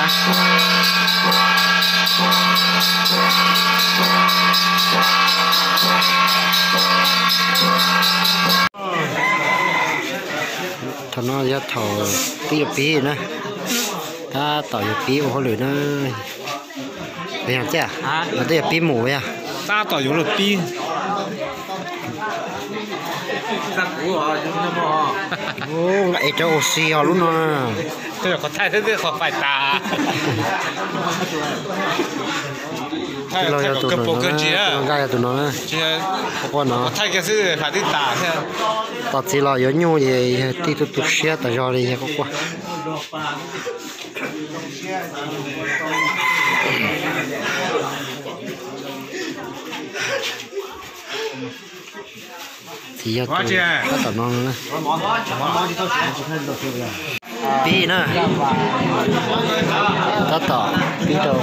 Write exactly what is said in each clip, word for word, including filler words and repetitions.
thằng nó ra thầu tí tí nữa ta tỏi tí của họ lửa nó bây giờ chứ à nó đây là tí mù vậy à ta tỏi dùng là tí ô lại cho oxy họ luôn mà tôi có thay thế họ phải tà thay thay có cơ bộ cơ gì á gai tụi nó nữa chứ con nó thay cái gì phải đi tà thế tao chỉ là yếu nhu gì tí tụt tụt xe tại do đi có qua thì giờ tôi bắt tao non nữa bí nữa tao tao bí đâu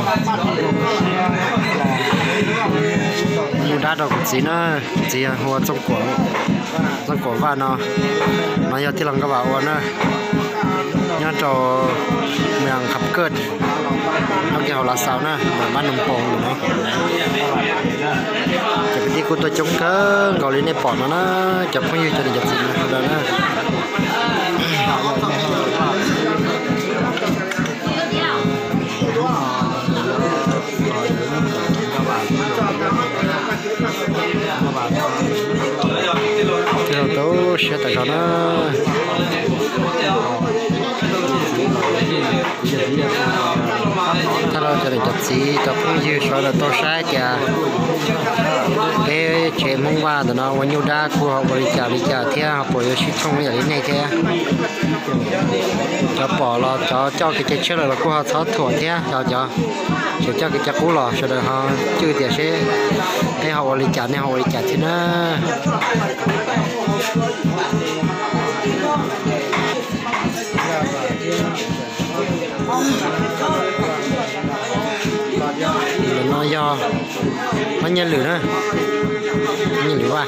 nhiều đa đâu cũng chỉ nữa chỉ hoa trong quả trong quả vàng nó nó giờ thì làm cái bảo nữa nhớ cho miệng khắp cơn nó kêu là sao nữa mà bán nông bông nữa chỉ cái cô tôi chống cơ gọi lên đây bỏ nó nó chụp bao nhiêu cho nên chụp gì nữa nữa theo tôi sẽ tại cho nóถ้าเราจะได้จับสีจับผู้ยืดเราต้องใช้จะเป๊ะเชื่อมุ่งว่าแต่เนาะวันยุดาครูเขาบริจาคบริจาคเที่ยวเขาปล่อยชิดช่องอย่างนี้ในแท้จะปล่อยเราจะเจ้ากิจเชื่อเราครูเขาทอดถั่วเที่ยวจะจะจะเจ้ากิจกู้เราเสด็จเขาชื่อเดียเช่ให้เขาบริจาคเนี่ยเขาบริจาคที่นั่นnó do nó nhân lửa nữa nhân lửa à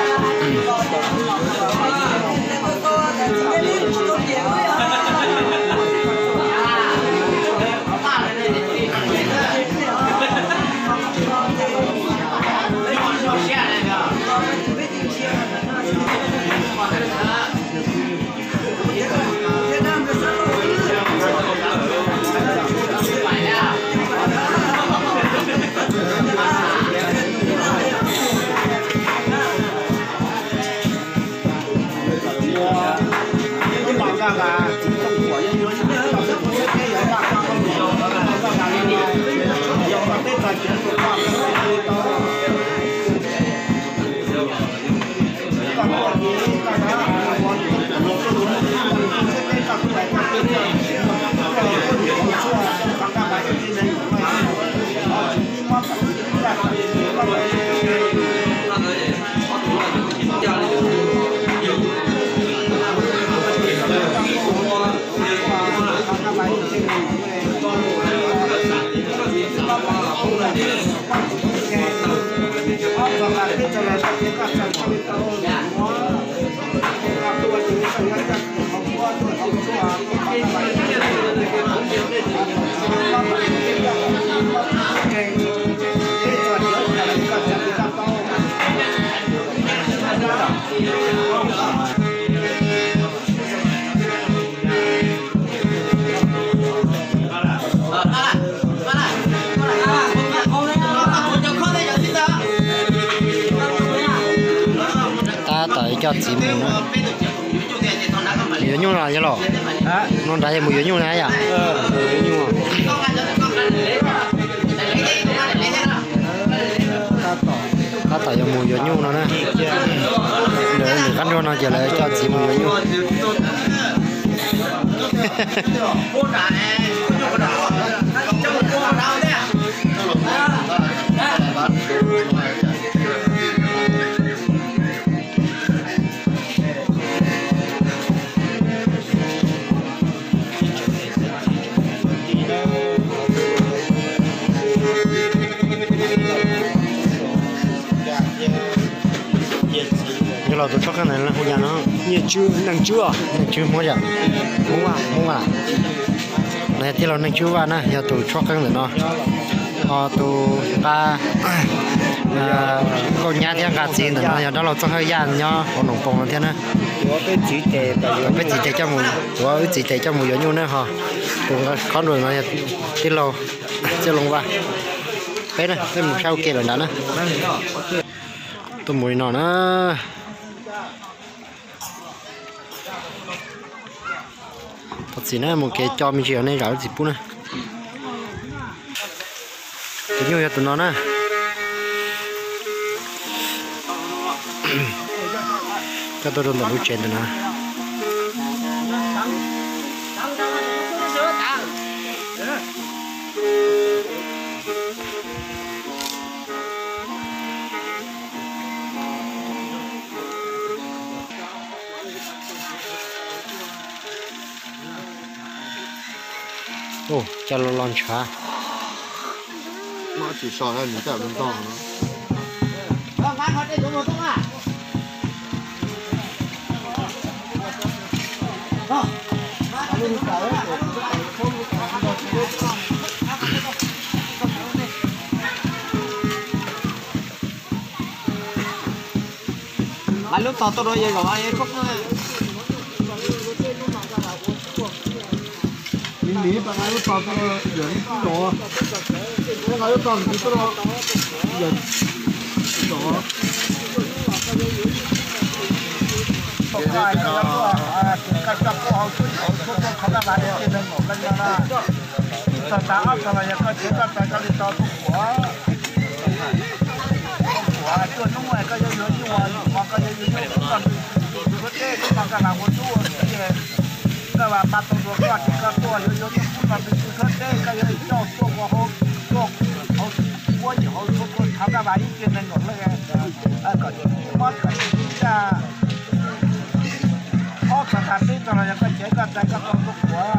cho chị mình nữa nhung là gì lọ nó đã một nhung này à nhung ta tỏi một nhung nó nè để để cắn cho nó trở lại cho chị một nhung tôi cho cái này là không nhà nó nhiệt chưa nặng chưa chưa mua gì mua à mua à này thì là nên chú vào nè giờ tụ cho căng rồi nó họ tụ ba con nhà thì gà chín rồi nó giờ đó là cho hơi gian nhá còn nồng bông thế nè 我被举得把 biết chỉ chạy cho mùi có chỉ chạy cho mùi giống như nè hả tụ con rồi nó tí lâu chưa lông vào bé này cái một sau kia là đã nè tụ mùi nó nữa thật sự nè một cái cho mình chỉ ở đây gạo gì bún nè cái nhiều tụi nó nè cái tôi đồn là đuôi chén tụi nó ô cho nó lon chả nó chỉ sợ là người ta bên trong nó lại lúc tao tôi rồi vậy rồi anh ấy khóc lý lý bạn ấy tao tao dẫn đó bạn ấy tao thì tao dẫn đó cái đó cái đó có hậu thuẫn hậu thuẫn có khả năng là cái này một lần là sao ta áp sao là cái chuyện cái cái cái tao cũng quá quá cho nó ngoài cái gì nữa nhưng mà mà cái gì nữa cũng còn có thể cái mà cái nào cũng chua cái cái mà bắt đầu cái cái cáiตัวเยอะๆcũng cònเป็นcái cái cái gì cho cho qua họ cho họ quá nhiều họเขาทำได้แบบนี้กินในหมดเลยไงเออก็มัดกันจะออกสถานที่ตลอดยังก็เจ๊กันใจก็ต้องทุกหัว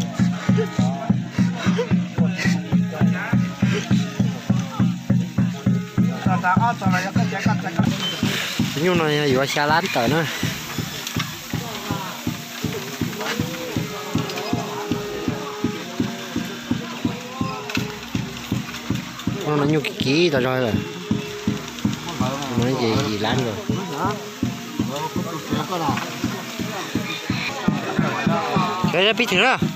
สถานออกตลอดยังก็เจ๊กันใจก็ nhưng nó vừa xa lán tới nữa nó nó như cái ký rồi rồi nó gì gì lán rồi cái biết thử đó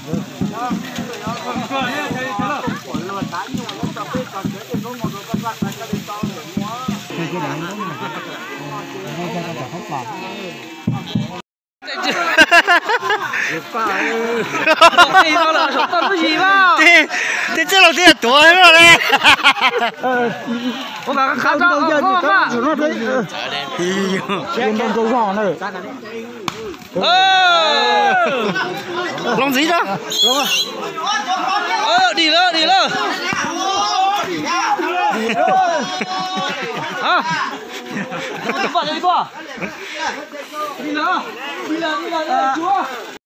gì đâu là sống tâm cái gì vào thì thì chứ đầu tiên tuổi rồi đấy có cả khám đâu có mà mà nó đấy trên bên câu giò này lòng gì đó ờ đi nữa đi nữa à đi qua đi qua đi nữa đi nữa đi nữa chúa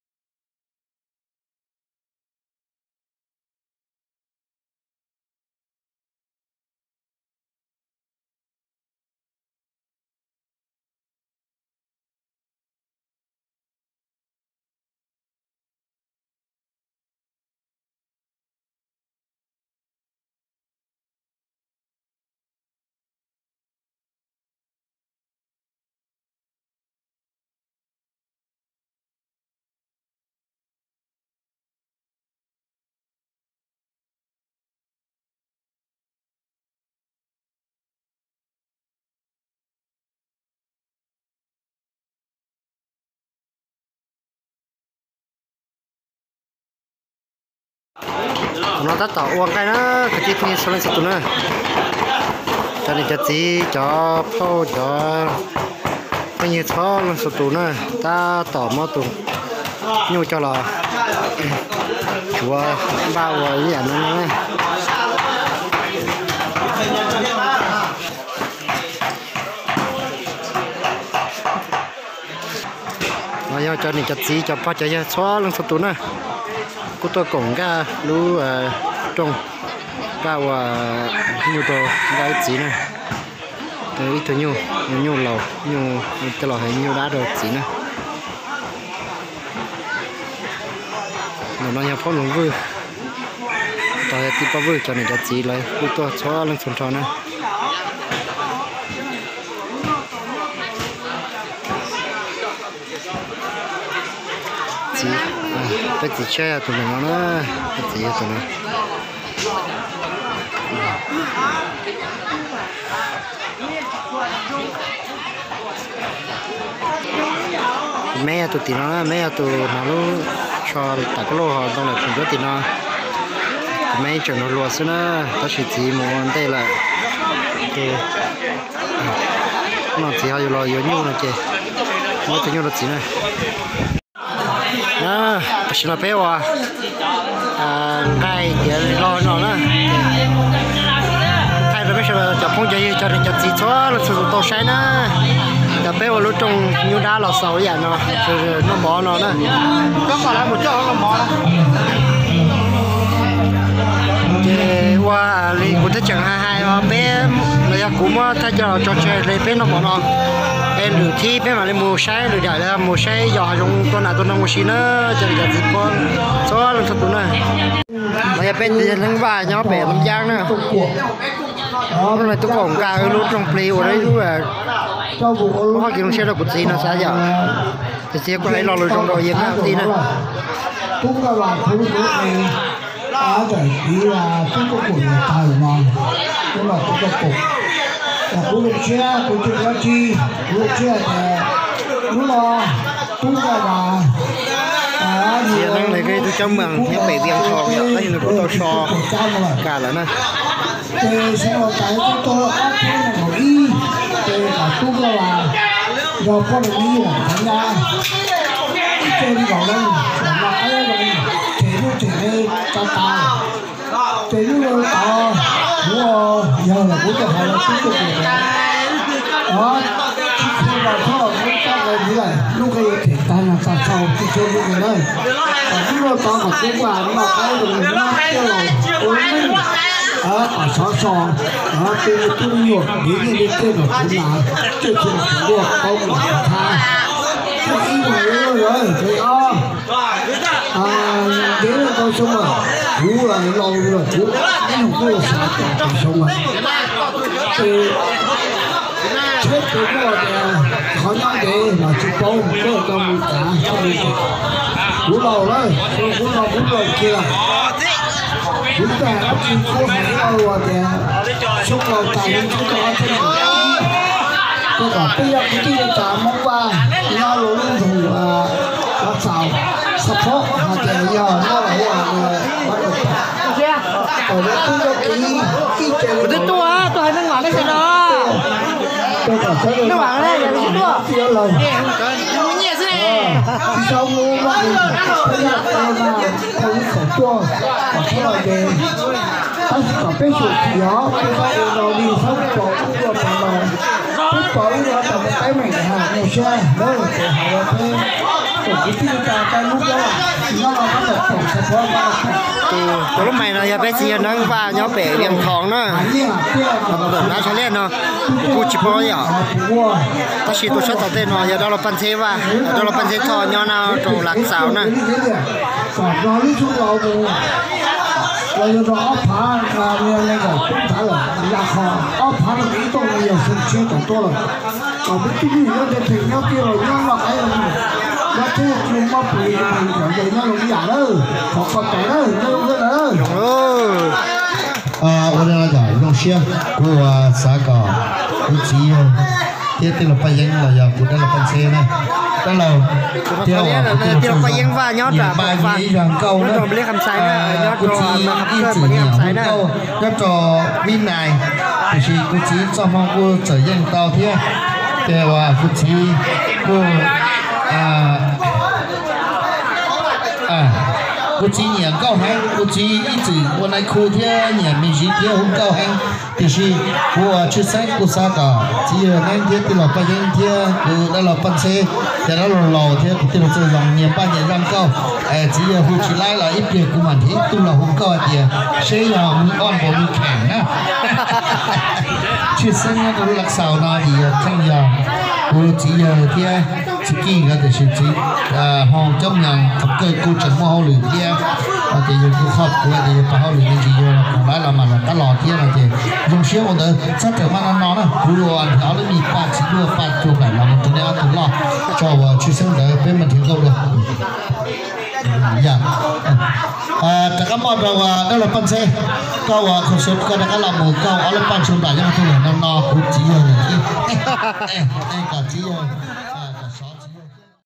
nó tắt tàu uống cái nó cái chi phí số lên số nữa cho nên cho tí cho phô cho bao nhiêu số lên số tụ nữa ta tỏ mò tụ nhiều cho là chúa bao rồi vậy nó nó cho nên cho tí cho phô cho số lên số tụ nữa cô tôi cũng cả lú trồng cả và nhiều đồ cái gì này tới ít thôi nhiều nhiều lầu nhiều cái lò hay nhiều đá rồi gì này nó nó nhập phong lồng vư ต่อที่ป้าvui cho này cho chị lại cô tôi cho lên xuống cho nữa chị cái chị chơi tụi mình nó cái chị tụi nó mẹ tụi tụi nó mẹ tụi nó luôn cho tất cả lô họ trong là chúng tụi nó mấy chỗ nó lúa xí nữa ta chỉ chỉ muốn đây là cái nó chỉ hay lo nhiều nhiều này chị mỗi thứ nhiều là chỉ này à chỉ là bé wa à ngay để lo nó nữa thay rồi bây giờ cho phong chơi cho cho chỉ cho là sử dụng tàu xe nữa để bé wa lúc trong nhiều đá là sầu vậy nó nó bỏ nó nữa có phải là một chỗ nó bỏ cái qua li cũng thấy chẳng hai hai mà bé người cũng thấy cho cho chơi lấy bé nó bỏ nó em lười thi bé mà lấy mua sai lười đại là mua sai giờ dùng con nào con nào mua xí nữa cho để dịch con số lần thật đúng này bây bé thì lăng vải nhỏ bé làm giang nữa đó cái này tôi còn cả cái lúc trong play ở đấy lúc là có hai kiểu xe đâu cũng gì nó sao giờ thì xe có lấy lo lười trong đội gì nữa gì nữa cũng là làm thứ này ở đây thì là chúng có của người tài mà cũng là chúng có của là của lục xe của chúng có chi lục xe là đúng là chúng ta là giờ đang lấy cái tôi trong mường những bảy viên thò vậy đây là của tôi so cả là nè thì sẽ là cái chúng tôi áp dụng một ý thì là chúng ta là do có được ý là thành ra chơi đi vào đây là cái này nó chỉ đi cho tao chỉ luôn tao đúng không giờ là cũng cho họ là tiếp tục đó khi mà họ muốn các người như này lúc khi thì ta là sao sao thì chơi như thế này và chúng tôi có một cái quà nó là cái đồ nó kêu là uống minh ở ở xó xò đó từ từ nhuộm đến đến trên là cũng là từ từ là cũng được không là tha cái gì mà rồi thì o à đến là con sông à cú là lâu rồi cú cái không có sao con sông à thì chết tôi có khỏi nói gì mà chụp bông có trong cả trong đi cú lâu đấy cú lâu cú lâu kia chúng ta đã chịu khó phải lâu rồi kìa số cầu tài nên chúng ta trên tôi bảo bây giờ cái gì trả món qua nó luôn thùng bát xào sắp phốt hoặc là giờ nó là hoa bắt được rồi nó cứ cho kỹ kỹ chơi tôi tua tôi hay nó ngọn cái gì đó tôi cảm thấy nó bảo đây là cái tua kia lời nó nhẹ thế này sau mua nó thì bây giờ tôi mà không có tua và thế là về ta sẽ có cái sự gì đó cái đó rồi đi xong bỏ cũng được mà cái bỏ nó là cái mình để hàng một xe đó là để hàng thêm tổ chứcที่จะไปลูกแล้วน้องเราก็จะส่งเฉพาะว่า từ từ lúc này là giờ bé chị nó va nhỏ bé miệng thòng nữa làm được nó sẽ lên nó cô chỉ bao giờ ta chỉ tôi sẽ tập tên nó giờ đó là pan xe va đó là pan xe thò nhỏ nào trong lạc sào nữa còn nói với chúngเราเราจะรอผาการเรียนอะไรก็ต้องถามเลยอยากขออ้อผาตรงนี้ต้องเรียนสิ่งเชื่อต่อตัวเลยก็ไม่คิดว่าจะถึงเงี้ยที่เราย่างหลักไอ้เราแล้วที่คุมมาปุ๋ยมันอย่างเงี้ยเราไม่อยากเลยขอขอแต่เลยไม่รู้เลย啊，我哋就係用先，我話啥個，我只要啲啲落不應啦，又撥得落不車咧，得啦，啲話ที่เราไปยังว่าย้อนแบบ ba nhĩ rằng câu đó, เราไม่เรียกคำใช้นะย้อน cô ตัว chỉ มาขับ ý เคลื่อน chỉ มาเรียก nhiều คำใช้นะ câu, đó cho bên này, thì cô chỉ cho mong cô trở yên tao thế, thìว่าcô chỉ cô à à cô chỉ nhận câu hành, cô chỉ ý chỉ cô này khu thế nhận mình chỉ thế không câu hành, thì chỉ cô chưa sáng cô sao cả, chỉ là nên thế thì là bao nhiêu thế, cô đó là ban xe, thì đó là lò thế, thì là chơi lòng nhận ban nhận răng câu, chỉ là cô chỉ lại là ít việc của mình thế, tu là không câu thì sẽ là mình on bộ mình khẳng á, chưa sáng nó cũng lạc sào nào thì trong giờ cô chỉ là thế. chỉ kỳ cái thì chỉ chỉ à hòn trong nhà thập cơ cô chẳng mua hậu lửa kia à thì dùng cái khóc của thì bảo họ luyện gì rồi còn lại là mà là cái lò kia là thì dùng xíu một đợt sắp trở mà nó nó cú đồ ăn nó lấy mì ba chỉ đưa ba chục lại là một tuần này ăn tuần lo cho chuyên sinh đỡ bên mình thiếu câu được dạ à tất cả mọi người đó là pan xe câu không số câu đã làm một câu ở là pan chục lại nhưng mà thôi là nó nó cũng chỉ hơn này cả chỉ hơn